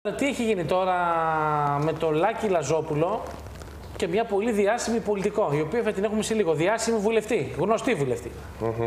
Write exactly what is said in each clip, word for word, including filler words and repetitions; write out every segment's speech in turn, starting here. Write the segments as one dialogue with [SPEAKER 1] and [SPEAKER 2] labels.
[SPEAKER 1] Τι έχει γίνει τώρα με τον Λάκη Λαζόπουλο και μια πολύ διάσημη πολιτικό, η οποία θα την έχουμε σε λίγο. Διάσημη βουλευτή, γνωστή βουλευτή.
[SPEAKER 2] Mm-hmm.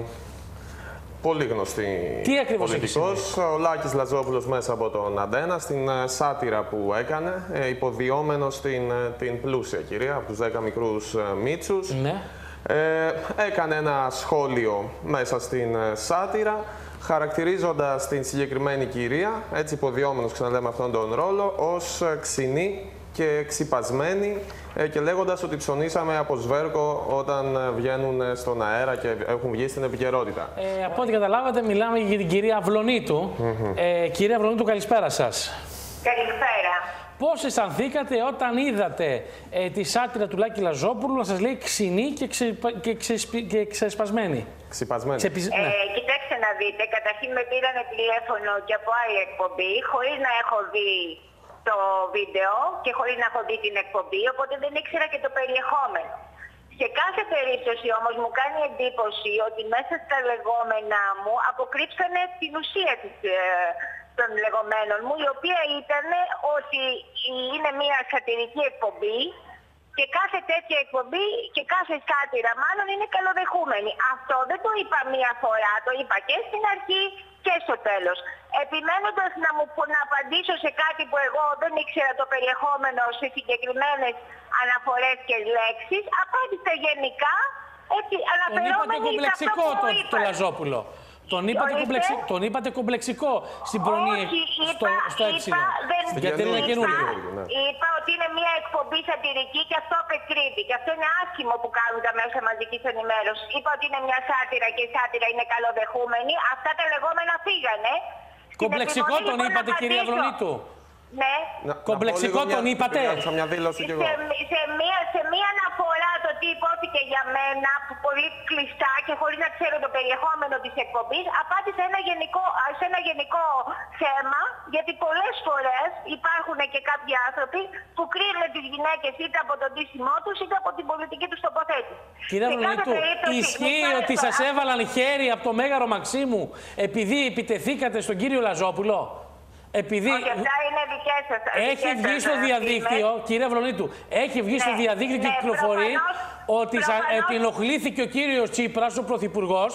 [SPEAKER 2] Πολύ γνωστή.
[SPEAKER 1] Τι ακριβώς
[SPEAKER 2] πολιτικός. Ο Λάκης Λαζόπουλος μέσα από τον Αντένα, στην σάτυρα που έκανε, υποδιόμενος την, την πλούσια κυρία, από τους δέκα μικρούς Μίτσους.
[SPEAKER 1] Ναι.
[SPEAKER 2] Ε, έκανε ένα σχόλιο μέσα στην σάτυρα, χαρακτηρίζοντας την συγκεκριμένη κυρία, έτσι υποδιόμενος ξαναλέμε αυτόν τον ρόλο, ως ξινή και ξυπασμένη και λέγοντας ότι ψωνίσαμε από σβέρκο όταν βγαίνουν στον αέρα και έχουν βγει στην επικαιρότητα.
[SPEAKER 1] Ε, από ό,τι καταλάβατε, μιλάμε για την κυρία Αυλωνίτου. Mm-hmm. ε, κυρία Αυλωνίτου, καλησπέρα σας.
[SPEAKER 3] Καλησπέρα.
[SPEAKER 1] Πώς αισθανθήκατε όταν είδατε ε, τη σάτυρα του Λάκη Λαζόπουλου να σας λέει ξινή και, ξε, και, ξε, και ξεσπασμένη?
[SPEAKER 2] Ξυπασμένη.
[SPEAKER 1] Ξεπι...
[SPEAKER 3] Ε,
[SPEAKER 1] ναι.
[SPEAKER 3] Κοιτάξτε να δείτε, καταρχήν με πήρανε τηλέφωνο και από άλλη εκπομπή, χωρίς να έχω δει το βίντεο και χωρίς να έχω δει την εκπομπή, οπότε δεν ήξερα και το περιεχόμενο. Σε κάθε περίπτωση όμως μου κάνει εντύπωση ότι μέσα στα λεγόμενά μου αποκρύψανε την ουσία της, ε, των λεγόμενων μου, η οποία ήταν ότι είναι μια σατυρική εκπομπή και κάθε τέτοια εκπομπή και κάθε σάτυρα μάλλον είναι καλοδεχούμενη. Αυτό δεν το είπα μία φορά, το είπα και στην αρχή και στο τέλος. Επιμένοντας να μου να απαντήσω σε κάτι που εγώ δεν ήξερα το περιεχόμενο σε συγκεκριμένες αναφορές και λέξεις, απάντησα γενικά, έτσι αναφερόμενοι σε αυτό που
[SPEAKER 1] το,
[SPEAKER 3] είπα.
[SPEAKER 1] το Λαζόπουλο. Τον είπατε, κομπλεξι... τον είπατε κομπλεξικό στην πρωινή στο, στο έψιλο. Γιατί είναι καινούργιο.
[SPEAKER 3] Είπα ότι είναι μια εκπομπή σατυρική και αυτό απεκρύπτει. Και αυτό είναι άσχημο που κάνουν τα μέσα μαζικής ενημέρωσης. Είπα ότι είναι μια σάτυρα και η σάτυρα είναι καλοδεχούμενη. Αυτά τα λεγόμενα φύγανε.
[SPEAKER 1] Κομπλεξικό τον είπατε, κυρία Αυλωνίτου?
[SPEAKER 3] Ναι.
[SPEAKER 1] Κομπλεξικό τον είπατε?
[SPEAKER 2] Σε μια δήλωση κι εγώ.
[SPEAKER 3] Σε, σε, μία, σε μία αναφορά το τι υπόθηκε για μένα, που πολύ κλειστά και χωρίς να ξέρω το περιεχόμενο της εκπομπής, απάντησε ένα γενικό, σε ένα γενικό θέμα, γιατί πολλές φορές υπάρχουν και κάποιοι άνθρωποι που κρίνουν τις γυναίκες είτε από τον ντύσιμό τους είτε από την πολιτική τους τοποθέτηση.
[SPEAKER 1] Κυρία Αυλωνίτου, ισχύει ότι σας έβαλαν χέρι από το Μέγαρο Μαξίμου επειδή επιτεθήκατε στον κύριο Λαζόπουλο? Επειδή
[SPEAKER 3] όχι, αυτά είναι δικές σας.
[SPEAKER 1] Έχει βγει στο διαδίκτυο, κύριε Αυλωνίτου, έχει βγει ναι, στο διαδίκτυο και ναι, κυκλοφορεί προφανώς, ότι προφανώς... επινοχλήθηκε ο κύριος Τσίπρας, ο Πρωθυπουργός,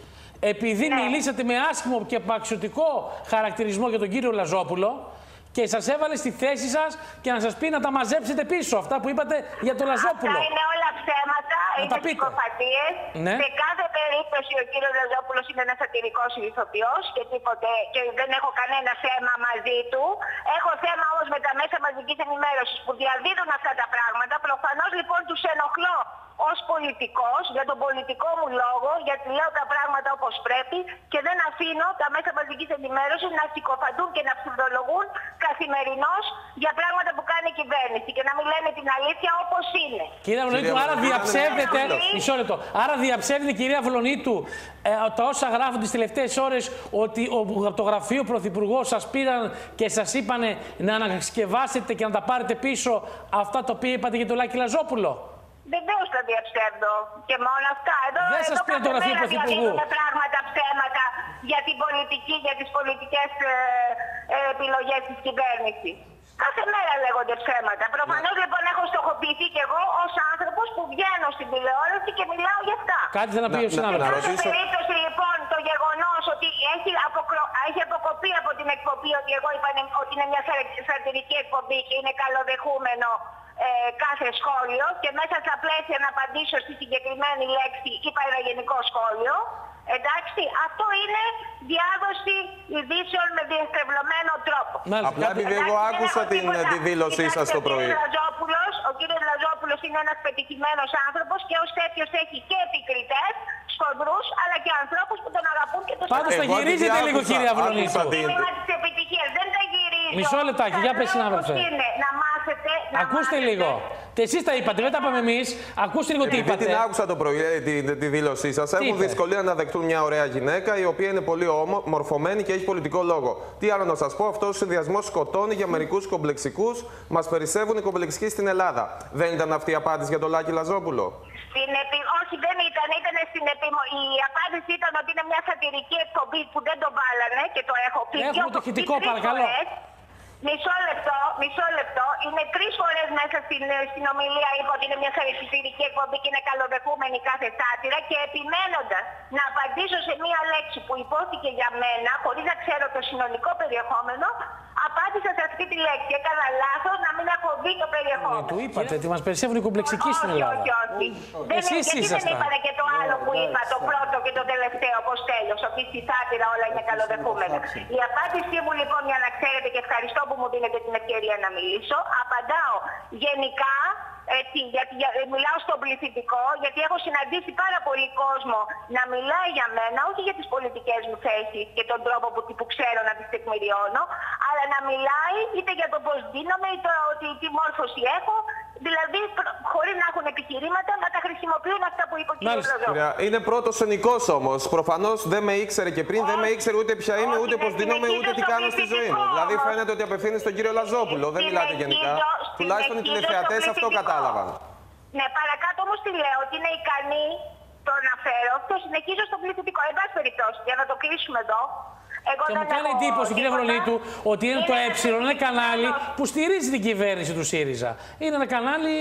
[SPEAKER 1] επειδή ναι. μιλήσατε με άσχημο και απαξιωτικό χαρακτηρισμό για τον κύριο Λαζόπουλο και σας έβαλε στη θέση σας και να σας πει να τα μαζέψετε πίσω, αυτά που είπατε για τον Λαζόπουλο.
[SPEAKER 3] Αυτά είναι όλα ψέματα,
[SPEAKER 1] να
[SPEAKER 3] είναι ψυχοπαθίες.
[SPEAKER 1] Ναι.
[SPEAKER 3] Σε κάθε περίπτωση ο κύριος Λαζόπουλος είναι ένας σατυρικός ηθοποιός και τίποτε, και δεν έχω κανένα θέμα μαζί του. Έχω θέμα όμως με τα μέσα μαζικής ενημέρωσης που διαδίδουν αυτά τα πράγματα. Προφανώς λοιπόν τους ενοχλώ ως πολιτικός, για τον πολιτικό μου λόγο, γιατί λέω τα πράγματα όπως πρέπει και δεν αφήνω τα μέσα μαζικής ενημέρωσης να συκοφαντούν και να ψευδολογούν καθημερινώς για πράγματα που κάνει η κυβέρνηση και να μην λένε την αλήθεια όπως είναι.
[SPEAKER 1] Κυρία Αυλωνίτου, άρα διαψεύδεται, μισό λεπτό, άρα διαψεύδεται, κυρία Αυλωνίτου, ε, τα όσα γράφουν τις τελευταίες ώρες, ότι ο, από το γραφείο Πρωθυπουργός σας πήραν και σας είπανε να ανασκευάσετε και να τα πάρετε πίσω αυτά τα οποία είπατε για τον Λάκη Λαζόπουλο?
[SPEAKER 3] Βεβαίως τα διαψεύδω και μόνο αυτά. Εδώ,
[SPEAKER 1] δεν σας πήρε το γραφείο Πρωθυπουργού.
[SPEAKER 3] Διαδίδουν πράγματα, ψέματα για την πολιτική, για τις πολιτικές ε, ε, επιλογές της κυβέρνησης. Κάθε μέρα λέγονται ψέματα. Προφανώς yeah. λοιπόν έχω στοχοποιηθεί κι εγώ ως άνθρωπος που βγαίνω στην τηλεόραση και μιλάω για αυτά.
[SPEAKER 1] Κάτι δεν να πει ο συνάδελφος.
[SPEAKER 3] Σε κάθε περίπτωση λοιπόν το γεγονός ότι έχει, αποκρο... έχει αποκοπεί από την εκπομπή ότι εγώ είπα ότι είναι μια σατυρική εκπομπή και είναι καλοδεχούμενο ε, κάθε σχόλιο και μέσα στα πλαίσια να απαντήσω στη συγκεκριμένη λέξη είπα ένα γενικό σχόλιο. Εντάξει, αυτό είναι διάδοση ειδήσεων με διαστρεβλωμένο τρόπο.
[SPEAKER 2] Απλά επειδή εγώ άκουσα την, τη δήλωσή σας το πρωί.
[SPEAKER 3] Ο κύριος Λαζόπουλος είναι ένας πετυχημένος άνθρωπος και ως τέτοιος έχει και επικριτές, σκοντρούς, αλλά και ανθρώπους που τον αγαπούν και τον σεβασμό.
[SPEAKER 1] Πάντως τα γυρίζετε λίγο, κύριε Αυλωνίτου.
[SPEAKER 3] Είναι τμήμα της επιτυχίας, δεν τα γυρίζω.
[SPEAKER 1] Μισό λεπτάκι, για πες, συνάδελφε.
[SPEAKER 3] Να μάθετε, να
[SPEAKER 1] ακούστε
[SPEAKER 3] μάθετε.
[SPEAKER 1] λίγο. Και εσείς τα είπατε, δεν τα είπαμε εμείς. Ακούστε λίγο τι είπατε.
[SPEAKER 2] Επειδή την άκουσα το πρωί, τη, τη δήλωσή σας, έχουν δυσκολία να δεχτούν μια ωραία γυναίκα η οποία είναι πολύ μορφωμένη και έχει πολιτικό λόγο. Τι άλλο να σας πω, αυτός ο συνδυασμός σκοτώνει για μερικούς κομπλεξικούς. Μας περισσεύουν οι κομπλεξικοί στην Ελλάδα. Δεν ήταν αυτή η απάντηση για τον Λάκη Λαζόπουλο?
[SPEAKER 3] Στην επι... Όχι, δεν ήταν. Ήταν στην επιμο... Η απάντηση ήταν ότι είναι μια σατυρική εκπομπή που δεν τον βάλανε και το έχω πει.
[SPEAKER 1] Έχουμε το ηχητικό, παρακαλώ.
[SPEAKER 3] Μισό λεπτό, μισό λεπτό. Είναι τρεις φορές μέσα στην, στην ομιλία είπα ότι είναι μια χαρακτηριστική εκπομπή και είναι καλοδεχούμενη κάθε σάτυρα και επιμένοντας να απαντήσω σε μια λέξη που υπόθηκε για μένα, χωρίς να ξέρω το συνολικό περιεχόμενο, απάντησα σε αυτή τη λέξη. Έκανα λάθος να μην έχω δει το περιεχόμενο.
[SPEAKER 1] Ναι, του είπατε ότι μας περισσεύουν οι κομπλεξικοί στην Ελλάδα.
[SPEAKER 3] Όχι, όχι, όχι.
[SPEAKER 1] Εσείς
[SPEAKER 3] δεν,
[SPEAKER 1] ήσασταν.
[SPEAKER 3] δεν είπατε και το άλλο που είπα, το πρώτο και το τελευταίο, όπως τέλος, ότι στη σάτυρα όλα είναι καλοδεχούμενα. Η απάντησή μου λοιπόν, για να ξέρετε, και ευχαριστώ που μου δίνετε την ευκαιρία να μιλήσω, απαντάω γενικά. Έτσι, γιατί, για, μιλάω στον πληθυντικό, γιατί έχω συναντήσει πάρα πολύ κόσμο να μιλάει για μένα, όχι για τις πολιτικές μου θέσεις και τον τρόπο που, που ξέρω να τις τεκμηριώνω, αλλά να μιλάει είτε για το πώς δίνομαι, είτε ότι τι μόρφωση έχω, δηλαδή χωρίς να έχουν επιχειρήματα να τα χρησιμοποιούν αυτά που είπε ο κ. Λαζόπουλος.
[SPEAKER 2] Είναι πρώτος ενικός όμως. Προφανώς δεν με ήξερε και πριν,
[SPEAKER 3] όχι,
[SPEAKER 2] δεν με ήξερε ούτε ποια είμαι, ούτε πώς δίνομαι, ούτε τι κάνω στη ζωή μου. Δηλαδή φαίνεται ότι απευθύνει στον κύριο Λαζόπουλο. Δεν μιλάτε γενικά. Τουλάχιστον οι τηλεθεατές αυτό κατάλαβαν.
[SPEAKER 3] Ναι, παρακάτω όμως τι λέω, ότι είναι ικανή, το αναφέρω, το συνεχίζω στο πληθυντικό. Εν πάση περιπτώσει, για να το κλείσουμε εδώ. Εγώ
[SPEAKER 1] και μου κάνει εντύπωση, κύριε Βρονίτου, ότι είναι, είναι το Ε, ένα κανάλι που στηρίζει την κυβέρνηση του ΣΥΡΙΖΑ. Είναι ένα κανάλι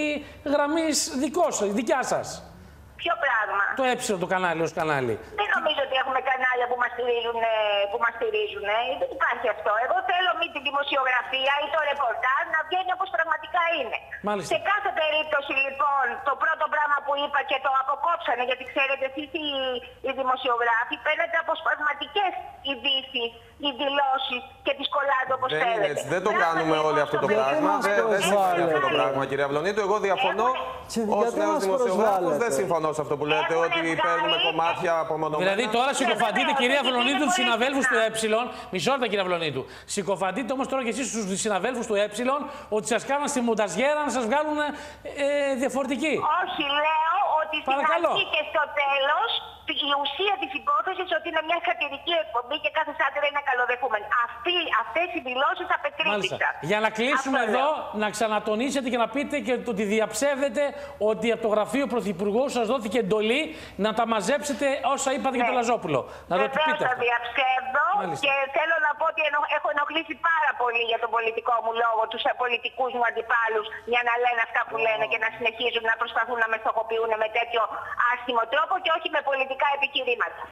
[SPEAKER 1] γραμμής δικό σας, δικιά σας.
[SPEAKER 3] Ποιο πράγμα?
[SPEAKER 1] Το Ε, το κανάλι ως κανάλι.
[SPEAKER 3] Δεν νομίζω ότι έχουμε κανάλια που μας στηρίζουν. Που μας στηρίζουν. Δεν υπάρχει αυτό. Εγώ θέλω μη τη δημοσιογραφία ή το ρεπορτάζ να βγαίνει όπως πραγματικά είναι.
[SPEAKER 1] Μάλιστα.
[SPEAKER 3] Σε κάθε περίπτωση λοιπόν, το πρώτο πράγμα που είπα και το αποκόψανε, γιατί ξέρετε εσείς οι, οι δημοσιογράφοι παίρνετε αποσπασματικές ειδήσεις, οι δηλώσεις και τις κολλάτε όπως
[SPEAKER 2] δεν
[SPEAKER 3] θέλετε.
[SPEAKER 2] Έτσι, δεν το κάνουμε όλοι αυτό το πράγμα. Δεν, δεν συμφωνεί αυτό το πράγμα, κυρία Βλονίτου. Εγώ διαφωνώ ως νέος δημοσιογράφος. Δεν συμφωνώ σε αυτό που λέτε, ότι παίρνουμε κομμάτια απομονωμένα.
[SPEAKER 1] Δηλαδή τώρα συκοφαντείτε, κυρία Βλονίτου, τους συναδέλφους του Ε. Μισό λεπτό, κυρία Βλονίτου. Συκοφαντείτε όμως τώρα και εσείς τους συναδέλφους του Ε ότι σας κάναν στη μονταζιέρα να σας βγάλουν ε, διαφορετικοί.
[SPEAKER 3] Όχι, λέω ότι στην αρχή και στο τέλος η ουσία της υπόθεσης ότι είναι μια σατυρική εκπομπή και κάθε σάτυρα είναι καλοδεχούμενη. Αυτοί, αυτές οι δηλώσεις απεκρίθησαν.
[SPEAKER 1] Για να κλείσουμε αυτό εδώ, λέω. Να ξανατονίσετε και να πείτε και το ότι διαψεύδετε ότι από το γραφείο Πρωθυπουργού σας δόθηκε εντολή να τα μαζέψετε όσα είπατε ναι. για τον Λαζόπουλο. Να το πείτε.
[SPEAKER 3] Θα διαψεύδω. Μάλιστα. Και θέλω να πω ότι έχω ενοχλήσει πάρα πολύ για τον πολιτικό μου λόγο τους πολιτικούς μου αντιπάλους για να λένε αυτά που λένε και να συνεχίζουν να προσπαθούν να με στοχοποιούν με τέτοιο άσχημο τρόπο και όχι με πολιτικά επιχειρήματα.